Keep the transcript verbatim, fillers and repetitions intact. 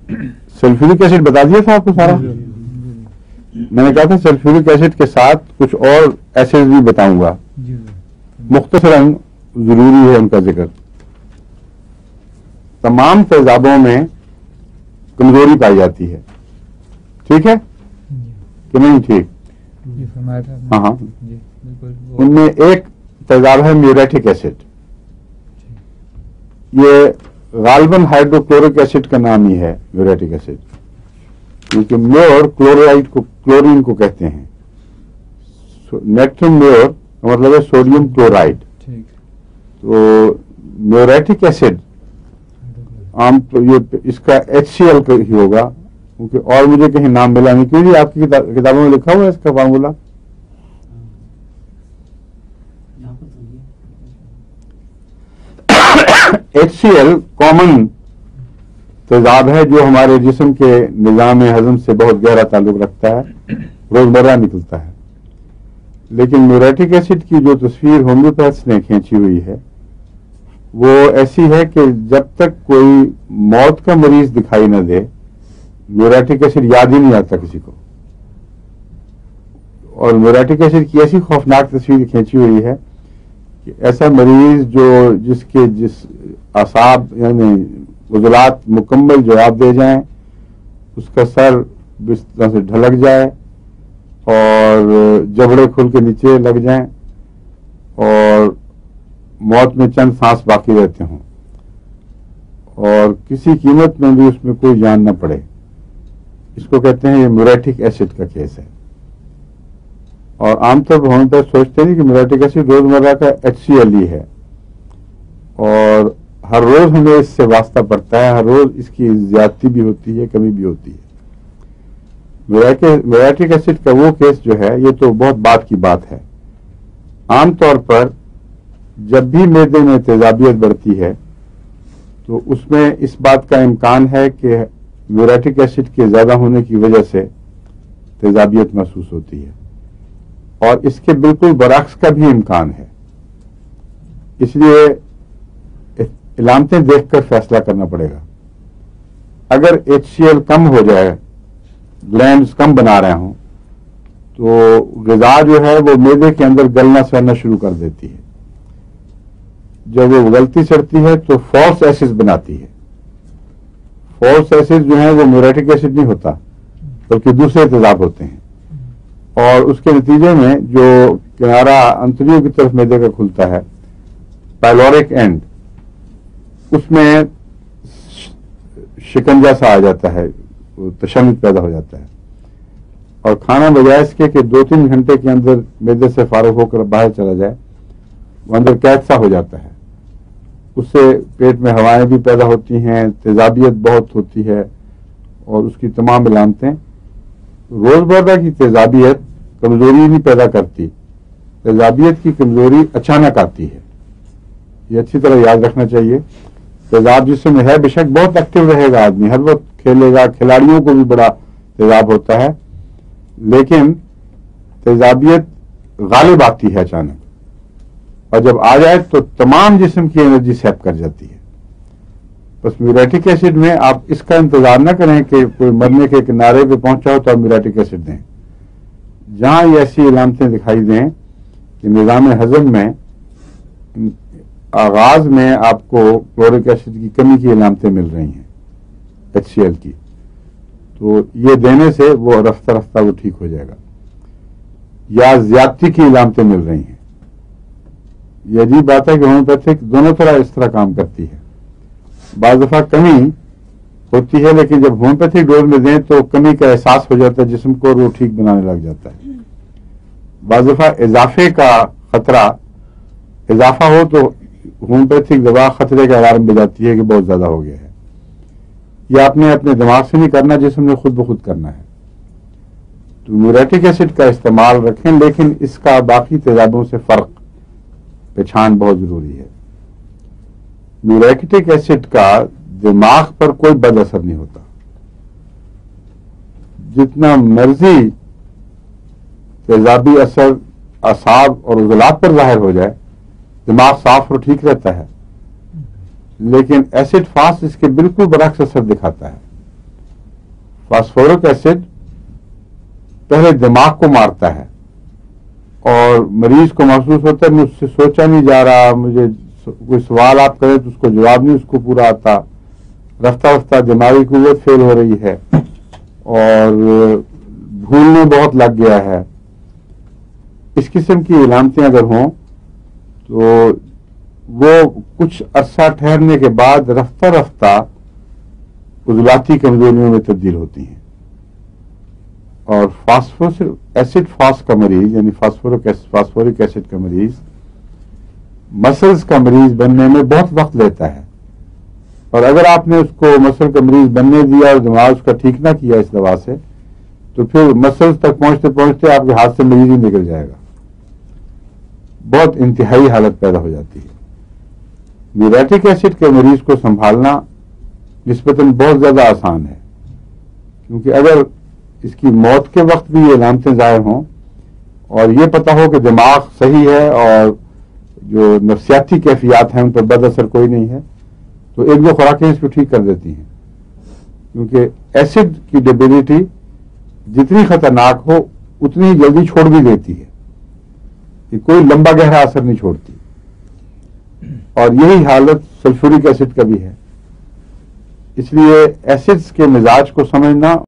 Sulphuric acid बता दिया था आपको सारा। मैंने कहा था सल्फ्यूरिक एसिड के साथ कुछ और एसिड भी बताऊंगा, मुख्तसरन जरूरी है उनका जिक्र। तमाम तेजाबों में कमजोरी पाई जाती है, ठीक है कि नहीं? ठीक, हाँ हाँ। उनमें एक तेजाब है म्यूरेटिक एसिड। ये गालबन हाइड्रोक्लोरिक एसिड का नाम ही है म्यूरेटिक एसिड, क्योंकि म्योर क्लोराइड को क्लोरीन को कहते हैं। नेट्रम म्योर का मतलब है सोडियम क्लोराइड। तो म्यूरेटिक एसिड आम तो ये इसका एच सी एल ही होगा, क्योंकि और मुझे कहीं नाम मिला नहीं। क्योंकि आपकी किताबों में लिखा हुआ है इसका formula? H C L common तेजाब है जो हमारे जिस्म के निजाम हजम से बहुत गहरा ताल्लुक रखता है, रोजमर्रा निकलता है। लेकिन म्यूरेटिक एसिड की जो तस्वीर होम्योपैथ्स ने खींची हुई है वो ऐसी है कि जब तक कोई मौत का मरीज दिखाई न दे म्यूरेटिक एसिड याद ही नहीं आता किसी को। और म्यूरेटिक एसिड की ऐसी खौफनाक तस्वीर खींची हुई है कि ऐसा मरीज जो जिसके जिस आसाब यानी उजलात मुकम्मल जवाब दे जाएं, उसका सर इस तरह से ढलक जाए और जबड़े खुल के नीचे लग जाएं और मौत में चंद सांस बाकी रहते हों और किसी कीमत में भी उसमें कोई जान न पड़े, इसको कहते हैं ये म्यूरेटिक एसिड का केस है। और आमतौर पर हम तो सोचते नहीं कि म्यूरेटिक एसिड रोजमर्रा का एच सी एल ही है और हर रोज हमें इससे वास्ता पड़ता है, हर रोज इसकी ज्यादती भी होती है, कमी भी होती है। म्यूरेटिक एसिड का वो केस जो है ये तो बहुत बात की बात है। आमतौर पर जब भी मैदे में तेजाबियत बढ़ती है तो उसमें इस बात का इम्कान है कि म्यूरेटिक एसिड के ज्यादा होने की वजह से तेजाबियत महसूस होती है और इसके बिल्कुल बरक्स का भी इम्कान है। इसलिए इलामतें देखकर फैसला करना पड़ेगा। अगर एच सी एल कम हो जाए, ग्लैंड्स कम बना रहे हों, तो ग़िज़ा जो है वो मैदे के अंदर गलना सड़ना शुरू कर देती है। जब वो गलती चढ़ती है तो फॉल्स एसिड बनाती है। फॉल्स एसिड जो है वो म्यूरेटिक एसिड नहीं होता बल्कि दूसरे तेजाब होते हैं और उसके नतीजे में जो किनारा अंतरियों की तरफ मैदे का खुलता है, पाइलोरिक एंड, उसमें शिकंजा सा आ जाता है, तशन्नुद पैदा हो जाता है और खाना बजाय इसके कि दो तीन घंटे के अंदर मैदे से फारुग होकर बाहर चला जाए, वो अंदर कैद सा हो जाता है। उससे पेट में हवाएं भी पैदा होती हैं, तेजाबियत बहुत होती है और उसकी तमाम इलामतें। रोजमर्रा की तेजाबियत कमजोरी नहीं पैदा करती, तेजाबियत की कमजोरी अचानक आती है। ये अच्छी तरह याद रखना चाहिए। तेजाब जिसमें है बेशक बहुत एक्टिव रहेगा, आदमी हर वक्त खेलेगा, खिलाड़ियों को भी बड़ा तेजाब होता है, लेकिन तेजाबियत गालिब आती है अचानक और जब आ जाए तो तमाम जिस्म की एनर्जी सेव कर जाती है। बस म्यूरेटिक एसिड में आप इसका इंतजार न करें कि कोई मरने के किनारे पे पहुंचा हो तो आप म्यूरेटिक एसिड दें। जहां ये ऐसी इलामतें दिखाई दें कि निजाम हजम में आगाज में आपको क्लोरिक एसिड की कमी की इलामतें मिल रही हैं, एच सी एल की, तो ये देने से वो रफ्ता रफ्ता वो ठीक हो जाएगा। या ज्यादती की इलामतें मिल रही हैं। ये अजीब बात है कि होम्योपैथिक दोनों तरह इस तरह काम करती है। बाज़ दफा कमी होती है लेकिन जब होम्योपैथिक डोज में दें तो कमी का एहसास हो जाता है जिस्म को और वो ठीक बनाने लग जाता है। बाज़ दफा इजाफे का खतरा, इजाफा हो तो होम्योपैथिक दवा खतरे का अलार्म बजाती है कि बहुत ज्यादा हो गया है। यह आपने अपने दिमाग से नहीं करना, जिसम ने खुद ब खुद करना है। तो म्यूरेटिक एसिड का इस्तेमाल रखें, लेकिन इसका बाकी तेजाबों से फर्क पहचान बहुत जरूरी है। म्यूरेटिक एसिड का दिमाग पर कोई बद असर नहीं होता। जितना मर्जी तेजाबी असर असाब और उजलात पर जाहिर हो जाए, दिमाग साफ और ठीक रहता है, लेकिन एसिड फास्ट इसके बिल्कुल बरक्स असर दिखाता है। فاسفورک ایسڈ پہلے دماغ کو مارتا ہے اور مریض کو محسوس ہوتا ہے مجھ سے سوچا نہیں جا رہا، مجھے کوئی سوال آپ کریں تو اس کو جواب نہیں اس کو پورا آتا، رفتہ رفتہ دماغی قوت فیل ہو رہی ہے اور بھولنے بہت لگ گیا ہے. اس قسم کی علامتیں اگر ہوں تو وہ کچھ عرصہ ٹھہرنے کے بعد رفتہ رفتہ عضلاتی کمزوریوں میں تبدیل ہوتی ہیں. اور فاسفورک ایسڈ فاس کا مریض یعنی فاسفورک فاسفورک ایسڈ کا مریض مسلز کا مریض بننے میں بہت وقت لیتا ہے، اور اگر آپ نے اس کو مسل کا مریض بننے دیا اور دماغ اس کا ٹھیک نہ کیا اس دوا سے تو پھر مسلز تک پہنچتے پہنچتے آپ کے ہاتھ سے مریض ہی نکل جائے گا، بہت انتہائی حالت پیدا ہو جاتی ہے. میوریٹک ایسڈ کے مریض کو سنبھالنا نسبتاً بہت زیادہ آسان ہے، کیونکہ اگر اس کی موت کے وقت بھی یہ علامتیں ظاہر ہوں اور یہ پتا ہو کہ دماغ صحیح ہے اور جو نفسیاتی کیفیات ہیں ان پر بد اثر کوئی نہیں ہے تو ایک دو خوراکیں اس کو ٹھیک کر دیتی ہیں. کیونکہ ایسڈ کی ڈیبلٹی جتنی خطرناک ہو اتنی جلدی چھوڑ بھی دیتی ہے، کہ کوئی لمبا گہرا اثر نہیں چھوڑتی. اور یہی حالت سلفورک ایسڈ کا بھی ہے. اس لیے ایسڈز کے مزاج کو سمجھنا